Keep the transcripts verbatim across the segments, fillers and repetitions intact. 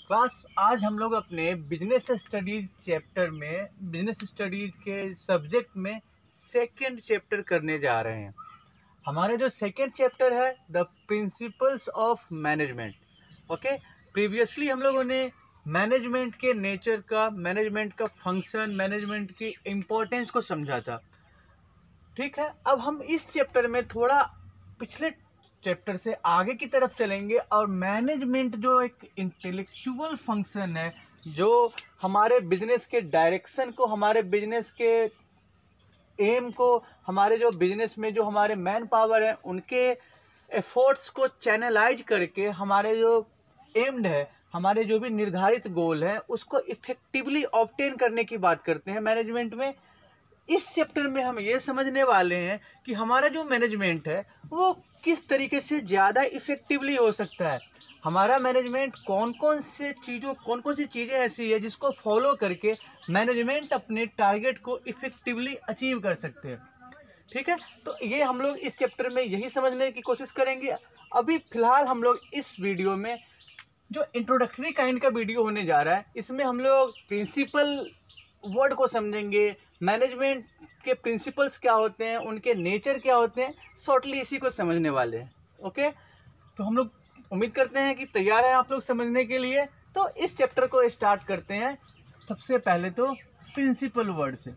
Class आज हम लोग अपने बिजनेस स्टडीज चैप्टर में बिजनेस स्टडीज के सब्जेक्ट में सेकंड चैप्टर करने जा रहे हैं। हमारे जो सेकंड चैप्टर है the principles of management. Okay, previously हम लोगों ने मैनेजमेंट के नेचर का, मैनेजमेंट का फंक्शन, मैनेजमेंट की इम्पोर्टेंस को समझा था। ठीक है, अब हम इस चैप्टर में थोड़ा पिछले चैप्टर से आगे की तरफ चलेंगे और मैनेजमेंट जो एक इंटेलेक्चुअल फंक्शन है, जो हमारे बिजनेस के डायरेक्शन को, हमारे बिजनेस के एम को, हमारे जो बिजनेस में जो हमारे मैन पावर है उनके एफर्ट्स को चैनलाइज करके हमारे जो एम्ड है, हमारे जो भी निर्धारित गोल है उसको इफेक्टिवली ऑब्टेन करने की बात करते हैं मैनेजमेंट में। इस चैप्टर में हम ये समझने वाले हैं कि हमारा जो मैनेजमेंट है वो किस तरीके से ज़्यादा इफेक्टिवली हो सकता है। हमारा मैनेजमेंट कौन कौन से चीज़ों कौन कौन सी चीज़ें ऐसी है जिसको फॉलो करके मैनेजमेंट अपने टारगेट को इफेक्टिवली अचीव कर सकते हैं। ठीक है, तो ये हम लोग इस चैप्टर में यही समझने की कोशिश करेंगे। अभी फ़िलहाल हम लोग इस वीडियो में जो इंट्रोडक्टरी काइंड का वीडियो होने जा रहा है, इसमें हम लोग प्रिंसिपल वर्ड को समझेंगे, मैनेजमेंट के प्रिंसिपल्स क्या होते हैं, उनके नेचर क्या होते हैं, शॉर्टली इसी को समझने वाले हैं। ओके, तो हम लोग उम्मीद करते हैं कि तैयार हैं आप लोग समझने के लिए। तो इस चैप्टर को स्टार्ट करते हैं। सबसे पहले तो प्रिंसिपल वर्ड से।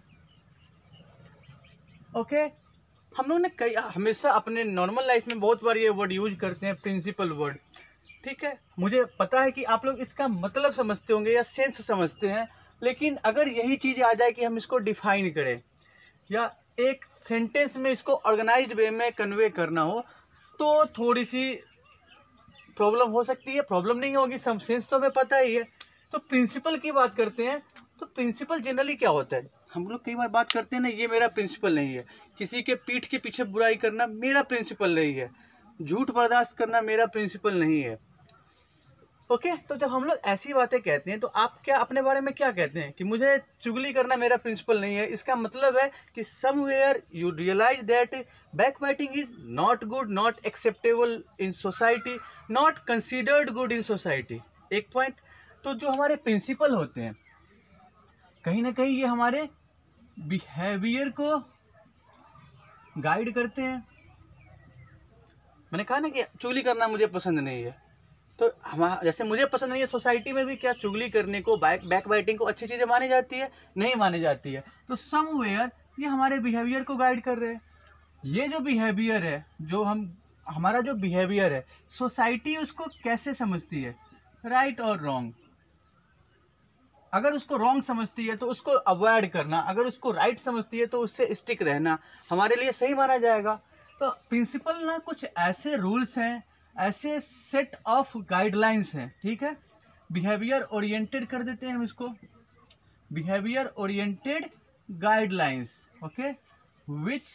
ओके, हम लोग ने कई हमेशा अपने नॉर्मल लाइफ में बहुत बार ये वर्ड यूज करते हैं, प्रिंसिपल वर्ड। ठीक है, मुझे पता है कि आप लोग इसका मतलब समझते होंगे या सेंस समझते हैं, लेकिन अगर यही चीज़ आ जाए कि हम इसको डिफाइन करें या एक सेंटेंस में इसको ऑर्गेनाइज्ड वे में कन्वे करना हो तो थोड़ी सी प्रॉब्लम हो सकती है। प्रॉब्लम नहीं होगी, सम सेंस तो हमें पता ही है। तो प्रिंसिपल की बात करते हैं। तो प्रिंसिपल जनरली क्या होता है, हम लोग कई बार बात करते हैं ना, ये मेरा प्रिंसिपल नहीं है। किसी के पीठ के पीछे बुराई करना मेरा प्रिंसिपल नहीं है, झूठ बर्दाश्त करना मेरा प्रिंसिपल नहीं है। ओके okay, तो जब हम लोग ऐसी बातें कहते हैं तो आप क्या अपने बारे में क्या कहते हैं कि मुझे चुगली करना मेरा प्रिंसिपल नहीं है। इसका मतलब है कि somewhere you realise that backbiting is not good, not acceptable in society, not considered good in society. एक पॉइंट। तो जो हमारे प्रिंसिपल होते हैं कहीं ना कहीं ये हमारे बिहेवियर को गाइड करते हैं। मैंने कहा ना कि चुगली करना मुझे पसंद नहीं है, तो हम जैसे मुझे पसंद नहीं है, सोसाइटी में भी क्या चुगली करने को, बैक बैक बाइटिंग को अच्छी चीज़ें मानी जाती है? नहीं मानी जाती है। तो समवेयर ये हमारे बिहेवियर को गाइड कर रहे हैं। ये जो बिहेवियर है, जो हम हमारा जो बिहेवियर है, सोसाइटी उसको कैसे समझती है, राइट और रॉन्ग। अगर उसको रॉन्ग समझती है तो उसको अवॉइड करना, अगर उसको राइट समझती है तो उससे स्टिक रहना हमारे लिए सही माना जाएगा। तो प्रिंसिपल ना कुछ ऐसे रूल्स हैं, ऐसे सेट ऑफ गाइडलाइंस हैं। ठीक है, बिहेवियर ओरिएंटेड कर देते हैं हम इसको, behaviour oriented guidelines. Okay, which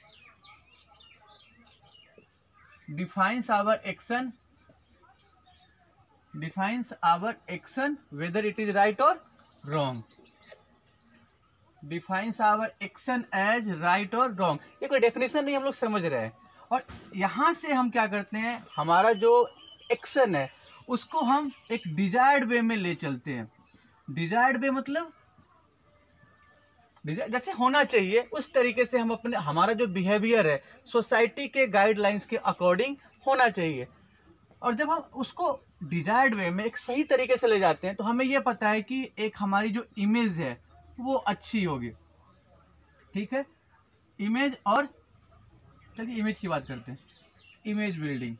defines our action defines our action whether it is right और wrong, defines our action as right और रॉन्ग। ये कोई डेफिनेशन नहीं, हम लोग समझ रहे हैं। और यहाँ से हम क्या करते हैं, हमारा जो एक्शन है उसको हम एक डिजायर्ड वे में ले चलते हैं। डिजायर्ड वे मतलब जैसे होना चाहिए उस तरीके से हम अपने, हमारा जो बिहेवियर है सोसाइटी के गाइडलाइंस के अकॉर्डिंग होना चाहिए। और जब हम उसको डिजायर्ड वे में एक सही तरीके से ले जाते हैं तो हमें यह पता है कि एक हमारी जो इमेज है वो अच्छी होगी। ठीक है, इमेज। और चलिए इमेज की बात करते हैं, इमेज बिल्डिंग।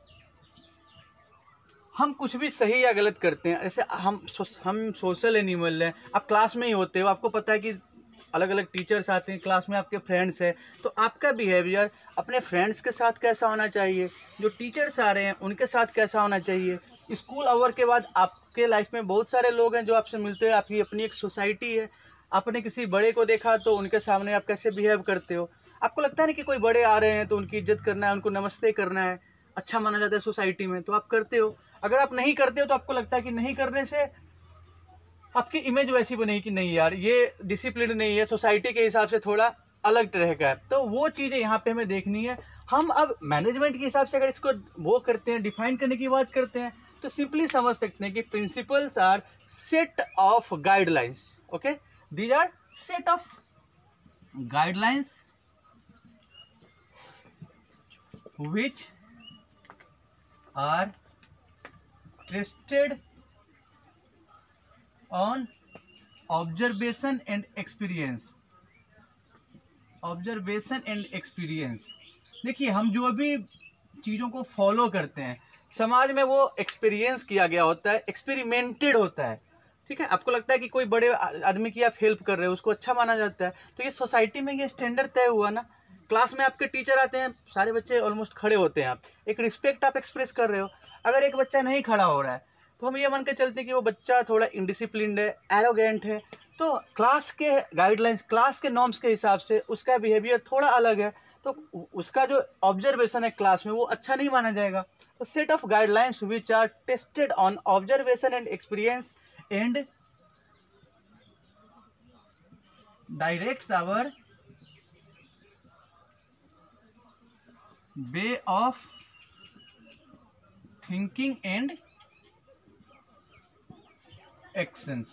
हम कुछ भी सही या गलत करते हैं, जैसे हम हम सोशल एनिमल हैं। आप क्लास में ही होते हो, आपको पता है कि अलग अलग टीचर्स आते हैं क्लास में, आपके फ्रेंड्स हैं, तो आपका बिहेवियर अपने फ्रेंड्स के साथ कैसा होना चाहिए, जो टीचर्स आ रहे हैं उनके साथ कैसा होना चाहिए। स्कूल आवर के बाद आपके लाइफ में बहुत सारे लोग हैं जो आपसे मिलते हैं, आपकी अपनी एक सोसाइटी है। आपने किसी बड़े को देखा तो उनके सामने आप कैसे बिहेव करते हो। आपको लगता है ना कि कोई बड़े आ रहे हैं तो उनकी इज्जत करना है, उनको नमस्ते करना है, अच्छा माना जाता है सोसाइटी में, तो आप करते हो। अगर आप नहीं करते हो तो आपको लगता है कि नहीं करने से आपकी इमेज वैसी बनेगी कि नहीं यार ये डिसिप्लिन नहीं है, सोसाइटी के हिसाब से थोड़ा अलग तरह का है। तो वो चीज़ें यहाँ पे हमें देखनी है। हम अब मैनेजमेंट के हिसाब से अगर इसको वो करते हैं, डिफाइन करने की बात करते हैं, तो सिंपली समझ सकते हैं कि principles are set of guidelines. Okay, these are set of guidelines which are tested on observation and experience. Observation and experience. देखिए, हम जो भी चीज़ों को फॉलो करते हैं समाज में, वो एक्सपीरियंस किया गया होता है, एक्सपेरिमेंटेड होता है. ठीक है, आपको लगता है कि कोई बड़े आदमी की आप हेल्प कर रहे हो, उसको अच्छा माना जाता है, तो ये सोसाइटी में ये स्टैंडर्ड तय हुआ ना. क्लास में आपके टीचर आते हैं, सारे बच्चे ऑलमोस्ट खड़े होते हैं, आप एक रिस्पेक्ट आप एक्सप्रेस कर रहे हो. अगर एक बच्चा नहीं खड़ा हो रहा है तो हम ये मान के चलते हैं कि वो बच्चा थोड़ा इनडिसिप्लिन्ड है, एरोगेंट है. तो क्लास के गाइडलाइंस, क्लास के नॉर्म्स के हिसाब से उसका बिहेवियर थोड़ा अलग है, तो उसका जो ऑब्जर्वेशन है क्लास में वो अच्छा नहीं माना जाएगा. तो set of guidelines which are tested on observation and experience and directs our way of thinking and actions.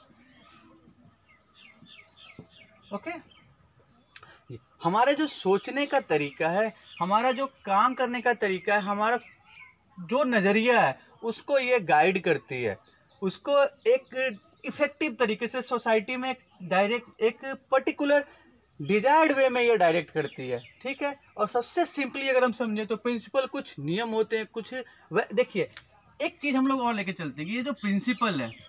Okay, हमारे जो सोचने का तरीका है, हमारा जो काम करने का तरीका है, हमारा जो नज़रिया है, उसको ये गाइड करती है, उसको एक इफेक्टिव तरीके से सोसाइटी में डायरेक्ट एक पर्टिकुलर डिजायर्ड वे में ये डायरेक्ट करती है. ठीक है, और सबसे सिंपली अगर हम समझें तो प्रिंसिपल कुछ नियम होते हैं, कुछ. देखिए, एक चीज हम लोग और लेके चलते हैं कि ये जो प्रिंसिपल है,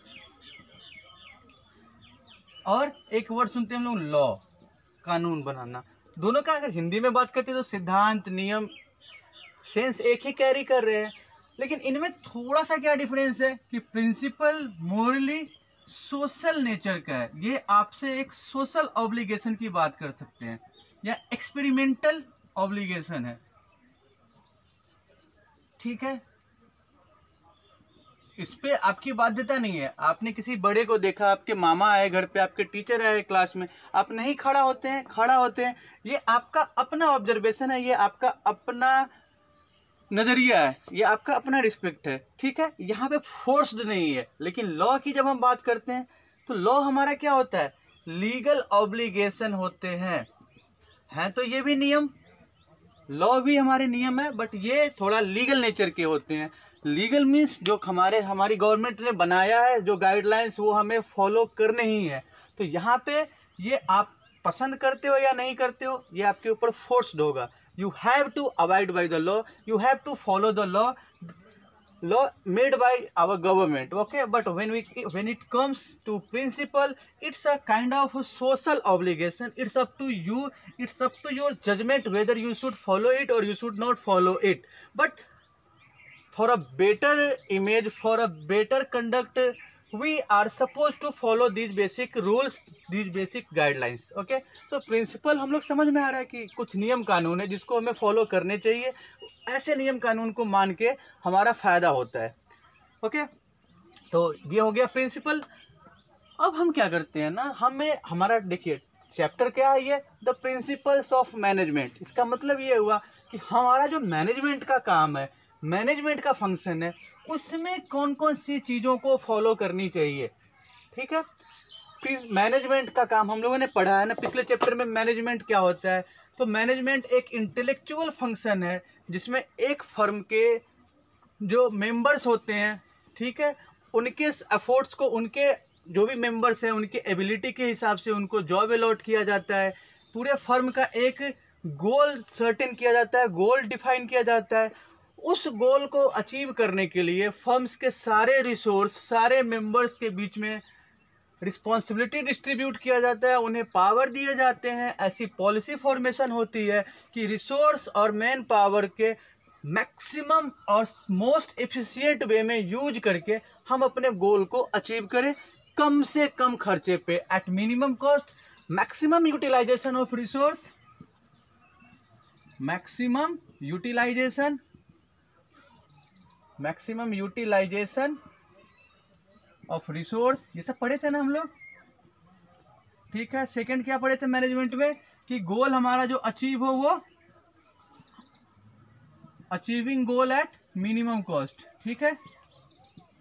और एक वर्ड सुनते हैं हम लोग लॉ, कानून बनाना. दोनों का अगर हिंदी में बात करते हैं तो सिद्धांत, नियम, सेंस एक ही कैरी कर रहे हैं, लेकिन इनमें थोड़ा सा क्या डिफरेंस है कि प्रिंसिपल मोरली सोशल नेचर का है. ये आपसे एक सोशल ऑब्लिगेशन की बात कर सकते हैं, या एक्सपेरिमेंटल ऑब्लिगेशन है. ठीक है, इस पे आपकी बाध्यता नहीं है. आपने किसी बड़े को देखा, आपके मामा आए घर पे, आपके टीचर आए क्लास में, आप नहीं खड़ा होते हैं, खड़ा होते हैं, ये आपका अपना ऑब्जर्वेशन है, ये आपका अपना नजरिया है, ये आपका अपना रिस्पेक्ट है. ठीक है, यहाँ पे फोर्स्ड नहीं है. लेकिन लॉ की जब हम बात करते हैं तो लॉ हमारा क्या होता है, लीगल ऑब्लिगेशन होते हैं. हैं तो ये भी नियम, लॉ भी हमारे नियम है, बट ये थोड़ा लीगल नेचर के होते हैं. लीगल मीन्स जो हमारे हमारी गवर्नमेंट ने बनाया है, जो गाइडलाइंस, वो हमें फॉलो करने ही है. तो यहाँ पे ये आप पसंद करते हो या नहीं करते हो, ये आपके ऊपर फोर्स्ड होगा. You have to abide by the law. You have to follow the law, law made by our government. Okay, but when we when it comes to principle, it's a kind of a social obligation. It's up to you. It's up to your judgment whether you should follow it or you should not follow it. But for a better image, for a better conduct, we are supposed to follow these basic rules, these basic guidelines. Okay, so principle हम लोग समझ में आ रहा है कि कुछ नियम कानून है जिसको हमें फॉलो करने चाहिए. ऐसे नियम कानून को मान के हमारा फायदा होता है. ओके, तो ये हो गया प्रिंसिपल. अब हम क्या करते हैं ना, हमें हमारा देखिए चैप्टर क्या है, ये द प्रिंसिपल्स ऑफ मैनेजमेंट. इसका मतलब ये हुआ कि हमारा जो मैनेजमेंट का काम है, मैनेजमेंट का फंक्शन है, उसमें कौन कौन सी चीज़ों को फॉलो करनी चाहिए. ठीक है, फिर मैनेजमेंट का काम हम लोगों ने पढ़ा है ना पिछले चैप्टर में. मैनेजमेंट क्या होता है, तो मैनेजमेंट एक इंटेलेक्चुअल फंक्शन है जिसमें एक फर्म के जो मेंबर्स होते हैं, ठीक है, उनके एफर्ट्स को, उनके जो भी मेंबर्स हैं उनके एबिलिटी के हिसाब से उनको जॉब अलॉट किया जाता है. पूरे फर्म का एक गोल सर्टेन किया जाता है, गोल डिफाइन किया जाता है. उस गोल को अचीव करने के लिए फर्म्स के सारे रिसोर्स, सारे मेंबर्स के बीच में रिस्पॉन्सिबिलिटी डिस्ट्रीब्यूट किया जाता है, उन्हें पावर दिए जाते हैं. ऐसी पॉलिसी फॉर्मेशन होती है कि रिसोर्स और मैन पावर के मैक्सिमम और मोस्ट एफिशिएंट वे में यूज करके हम अपने गोल को अचीव करें कम से कम खर्चे पे, at minimum cost. Maximum utilisation of resource, maximum utilisation maximum utilisation of resource, ये सब पढ़े थे ना हम लोग. ठीक है, सेकंड क्या पढ़े थे मैनेजमेंट में, कि गोल हमारा जो अचीव हो वो achieving goal at minimum cost. ठीक है,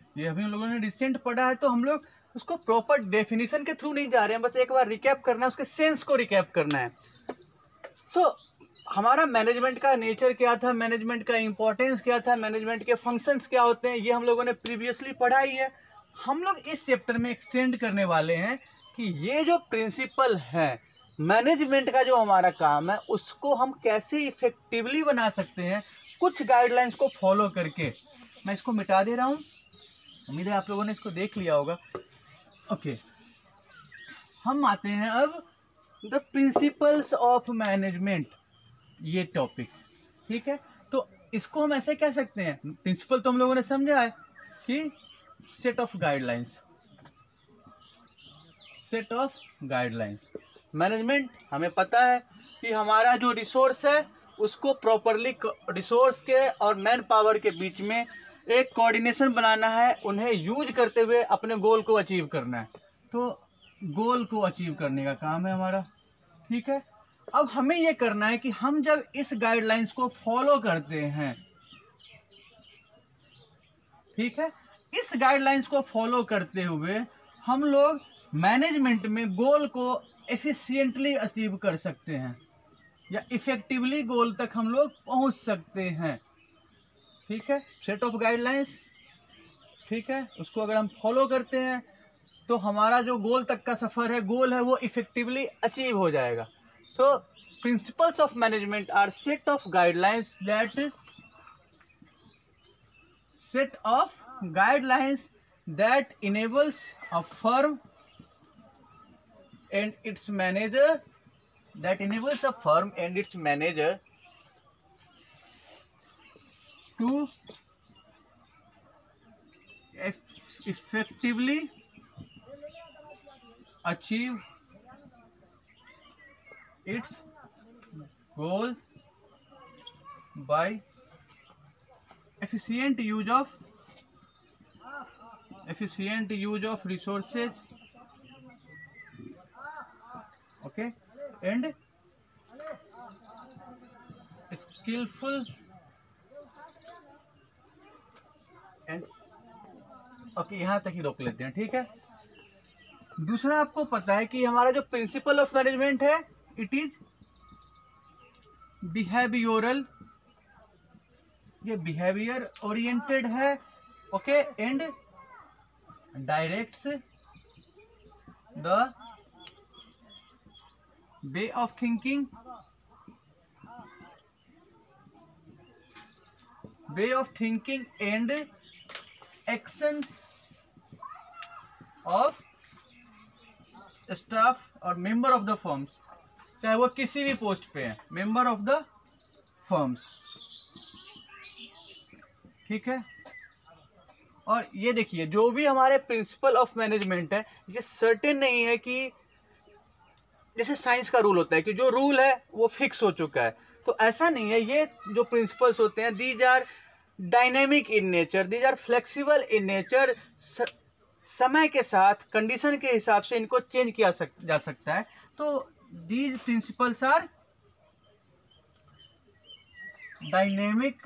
ये अभी हम लोगों ने रिसेंट पढ़ा है, तो हम लोग उसको प्रॉपर डेफिनेशन के थ्रू नहीं जा रहे हैं, बस एक बार रिकैप करना है, उसके सेंस को रिकैप करना है। सो so, हमारा मैनेजमेंट का नेचर क्या था, मैनेजमेंट का इंपॉर्टेंस क्या था, मैनेजमेंट के फंक्शंस क्या होते हैं, ये हम लोगों ने प्रीवियसली पढ़ा ही है। हम लोग इस चैप्टर में एक्सटेंड करने वाले हैं कि ये जो प्रिंसिपल है मैनेजमेंट का, जो हमारा काम है, उसको हम कैसे इफेक्टिवली बना सकते हैं कुछ गाइडलाइंस को फॉलो करके। मैं इसको मिटा दे रहा हूँ, उम्मीद है आप लोगों ने इसको देख लिया होगा। ओके, हम आते हैं अब द प्रिंसिपल्स ऑफ मैनेजमेंट, ये टॉपिक, ठीक है। तो इसको हम ऐसे कह सकते हैं, प्रिंसिपल तो हम लोगों ने समझा है कि set of guidelines, set of guidelines. Management हमें पता है कि हमारा जो रिसोर्स है उसको प्रॉपरली, रिसोर्स के और मैन पावर के बीच में एक कोऑर्डिनेशन बनाना है, उन्हें यूज करते हुए अपने गोल को अचीव करना है। तो गोल को अचीव करने का काम है हमारा, ठीक है। अब हमें यह करना है कि हम जब इस गाइडलाइंस को फॉलो करते हैं, ठीक है, इस गाइडलाइंस को फॉलो करते हुए हम लोग मैनेजमेंट में गोल को एफिशिएंटली अचीव कर सकते हैं या इफेक्टिवली गोल तक हम लोग पहुंच सकते हैं, ठीक है। सेट ऑफ गाइडलाइंस, ठीक है, उसको अगर हम फॉलो करते हैं तो हमारा जो गोल तक का सफ़र है, गोल है, वो इफेक्टिवली अचीव हो जाएगा। तो principles of management are set of guidelines that set of guidelines that enables a firm and its manager that enables a firm and its manager to effectively achieve its goal by efficient use of efficient use of resources, okay, and skillful and okay, यहाँ तक ही रोक लेते हैं, ठीक है। दूसरा, आपको पता है कि हमारा जो प्रिंसिपल ऑफ मैनेजमेंट है, इट इज बिहेवियरल, ये बिहेवियर ओरिएंटेड है, okay, and directs the way of thinking, way of thinking and action of staff और member of the firms, चाहे वो किसी भी पोस्ट पे है, member of the firms, ठीक है। और ये देखिए, जो भी हमारे प्रिंसिपल ऑफ मैनेजमेंट है, ये सर्टेन नहीं है कि जैसे साइंस का रूल होता है कि जो रूल है वो फिक्स हो चुका है, तो ऐसा नहीं है। ये जो प्रिंसिपल्स होते हैं, these are dynamic in nature, these are flexible in nature. समय के साथ, कंडीशन के हिसाब से इनको चेंज किया सक, जा सकता है। तो these principles are dynamic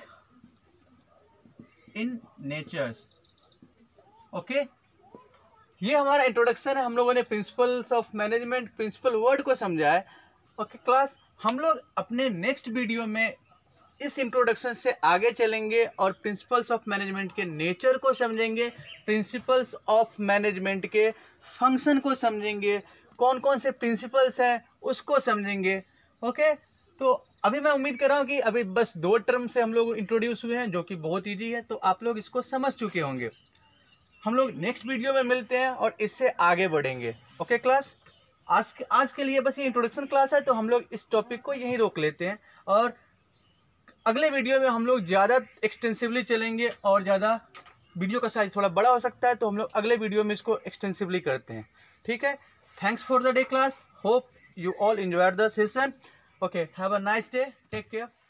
in nature, okay. ये हमारा इंट्रोडक्शन है, हम लोगों ने principles of management, principle word को समझा है, ओके क्लास। हम लोग अपने नेक्स्ट वीडियो में इस इंट्रोडक्शन से आगे चलेंगे और प्रिंसिपल्स ऑफ मैनेजमेंट के नेचर को समझेंगे, प्रिंसिपल्स ऑफ मैनेजमेंट के फंक्शन को समझेंगे, कौन कौन से प्रिंसिपल्स हैं उसको समझेंगे, ओके। तो अभी मैं उम्मीद कर रहा हूँ कि अभी बस दो टर्म से हम लोग इंट्रोड्यूस हुए हैं, जो कि बहुत ईजी है, तो आप लोग इसको समझ चुके होंगे। हम लोग नेक्स्ट वीडियो में मिलते हैं और इससे आगे बढ़ेंगे, ओके क्लास। आज के आज के लिए बस ये इंट्रोडक्शन क्लास है, तो हम लोग इस टॉपिक को यहीं रोक लेते हैं और अगले वीडियो में हम लोग ज़्यादा एक्सटेंसिवली चलेंगे और ज़्यादा वीडियो का साइज थोड़ा बड़ा हो सकता है, तो हम लोग अगले वीडियो में इसको एक्सटेंसिवली करते हैं, ठीक है। Thanks for the day class, hope you all enjoyed the session, okay, have a nice day, take care.